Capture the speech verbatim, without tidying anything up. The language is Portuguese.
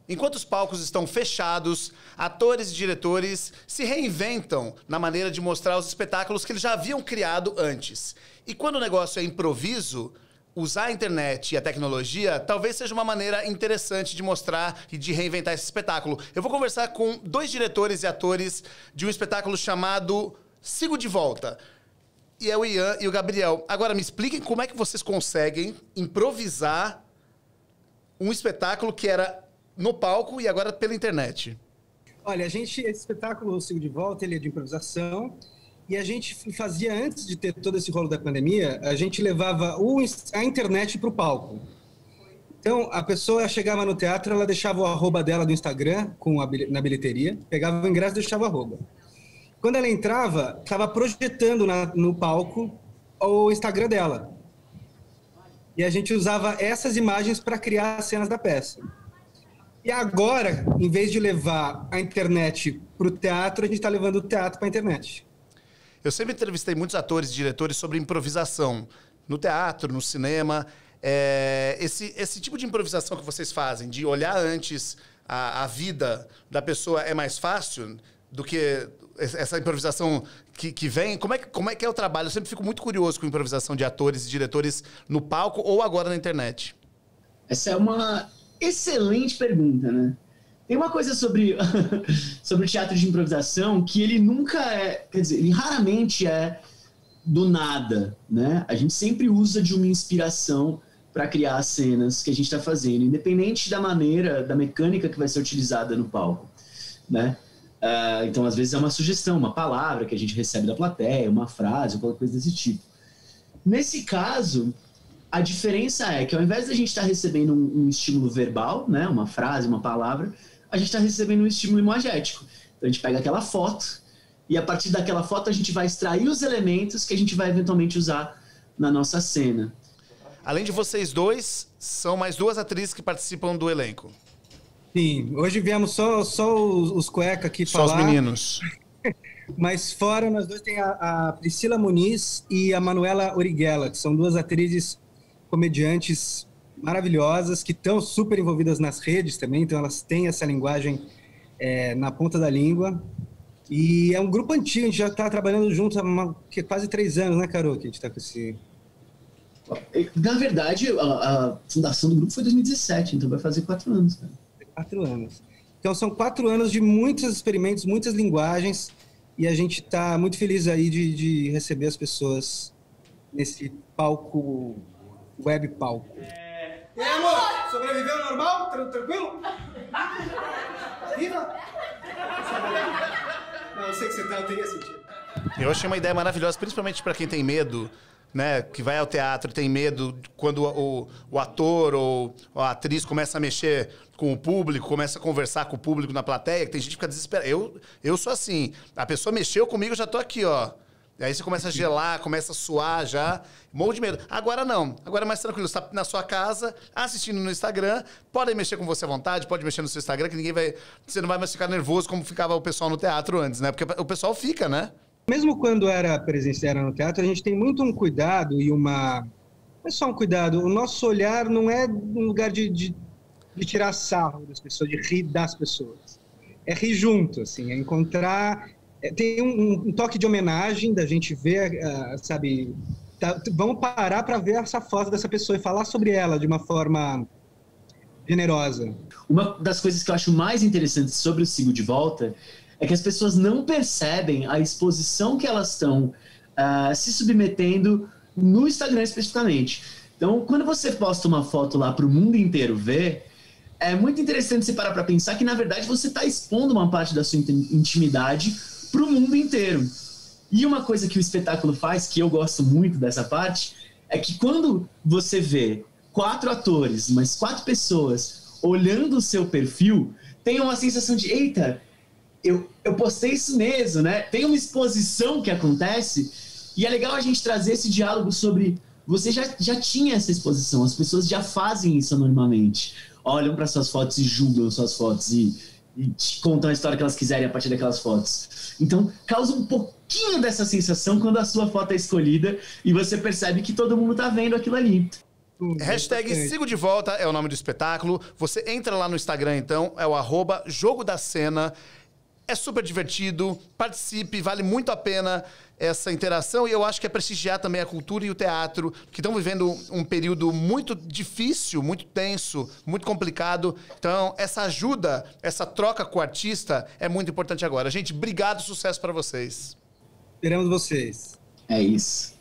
Enquanto os palcos estão fechados, atores e diretores se reinventam na maneira de mostrar os espetáculos que eles já haviam criado antes. E quando o negócio é improviso, usar a internet e a tecnologia talvez seja uma maneira interessante de mostrar e de reinventar esse espetáculo. Eu vou conversar com dois diretores e atores de um espetáculo chamado Sigo de Volta. E é o Ian e o Gabriel. Agora, me expliquem como é que vocês conseguem improvisar um espetáculo que era no palco e agora pela internet. Olha, a gente, esse espetáculo, o Sigo de Volta, ele é de improvisação, e a gente fazia, antes de ter todo esse rolo da pandemia, a gente levava o, a internet para o palco. Então, a pessoa chegava no teatro, ela deixava o arroba dela do Instagram com a, na bilheteria, pegava o ingresso e deixava o arroba. Quando ela entrava, estava projetando na, no palco o Instagram dela. E a gente usava essas imagens para criar as cenas da peça. E agora, em vez de levar a internet para o teatro, a gente está levando o teatro para a internet. Eu sempre entrevistei muitos atores e diretores sobre improvisação. No teatro, no cinema. É, esse, esse tipo de improvisação que vocês fazem, de olhar antes a, a vida da pessoa, é mais fácil do que essa improvisação que, que vem? Como é, como é que é o trabalho? Eu sempre fico muito curioso com improvisação de atores e diretores no palco ou agora na internet. Essa é uma excelente pergunta, né? Tem uma coisa sobre, sobre o teatro de improvisação que ele nunca é, quer dizer, ele raramente é do nada, né? A gente sempre usa de uma inspiração para criar as cenas que a gente está fazendo, independente da maneira, da mecânica que vai ser utilizada no palco, né? Uh, então, às vezes é uma sugestão, uma palavra que a gente recebe da plateia, uma frase, qualquer coisa desse tipo. Nesse caso, a diferença é que ao invés da gente estar recebendo um, um estímulo verbal, né, uma frase, uma palavra, a gente está recebendo um estímulo imagético. Então a gente pega aquela foto e a partir daquela foto a gente vai extrair os elementos que a gente vai eventualmente usar na nossa cena. Além de vocês dois, são mais duas atrizes que participam do elenco. Sim, hoje viemos só, só os, os cueca aqui só falar. Só os meninos. Mas fora, nós dois tem a, a Priscila Muniz e a Manuela Origuela, que são duas atrizes comediantes maravilhosas, que estão super envolvidas nas redes também, então elas têm essa linguagem é, na ponta da língua. E é um grupo antigo, a gente já está trabalhando junto há uma, que quase três anos, né, Carol, que a gente está com esse... Na verdade, a, a fundação do grupo foi em dois mil e dezessete, então vai fazer quatro anos, cara. Quatro anos. Então são quatro anos de muitos experimentos, muitas linguagens, e a gente está muito feliz aí de, de receber as pessoas nesse palco, web palco. É... E aí, amor? Sobreviveu normal? Tranquilo? Viva? Não, eu sei que você tá, eu teria sentido. Eu achei uma ideia maravilhosa, principalmente para quem tem medo, né, que vai ao teatro e tem medo quando o, o, o ator ou a atriz começa a mexer com o público, começa a conversar com o público na plateia, que tem gente que fica desesperada. Eu, eu sou assim, a pessoa mexeu comigo, eu já tô aqui, ó. E aí você começa a gelar, começa a suar já, morro de medo. Agora não, agora é mais tranquilo, você tá na sua casa, assistindo no Instagram, podem mexer com você à vontade, pode mexer no seu Instagram, que ninguém vai... Você não vai mais ficar nervoso como ficava o pessoal no teatro antes, né? Porque o pessoal fica, né? Mesmo quando era presencial no teatro, a gente tem muito um cuidado e uma... Não é só um cuidado, o nosso olhar não é um lugar de, de, de tirar sarro das pessoas, de rir das pessoas. É rir junto, assim, é encontrar... É, tem um, um toque de homenagem da gente ver, uh, sabe... Tá, vamos parar para ver essa foto dessa pessoa e falar sobre ela de uma forma generosa. Uma das coisas que eu acho mais interessantes sobre o Sigo de Volta é que as pessoas não percebem a exposição que elas estão uh, se submetendo no Instagram especificamente. Então, quando você posta uma foto lá para o mundo inteiro ver, é muito interessante você parar para pensar que, na verdade, você está expondo uma parte da sua intimidade para o mundo inteiro. E uma coisa que o espetáculo faz, que eu gosto muito dessa parte, é que quando você vê quatro atores, mas quatro pessoas olhando o seu perfil, tem uma sensação de, eita, eu, eu postei isso mesmo, né? Tem uma exposição que acontece e é legal a gente trazer esse diálogo sobre... Você já, já tinha essa exposição, as pessoas já fazem isso normalmente. Olham para suas fotos e julgam suas fotos e, e te contam a história que elas quiserem a partir daquelas fotos. Então, causa um pouquinho dessa sensação quando a sua foto é escolhida e você percebe que todo mundo está vendo aquilo ali. Hum, Hashtag bastante. Sigo de Volta é o nome do espetáculo. Você entra lá no Instagram, então, é o arroba Jogo da Cena. É super divertido, participe, vale muito a pena essa interação. E eu acho que é prestigiar também a cultura e o teatro, que estão vivendo um período muito difícil, muito tenso, muito complicado. Então, essa ajuda, essa troca com o artista é muito importante agora. Gente, obrigado, sucesso para vocês. Esperamos vocês. É isso.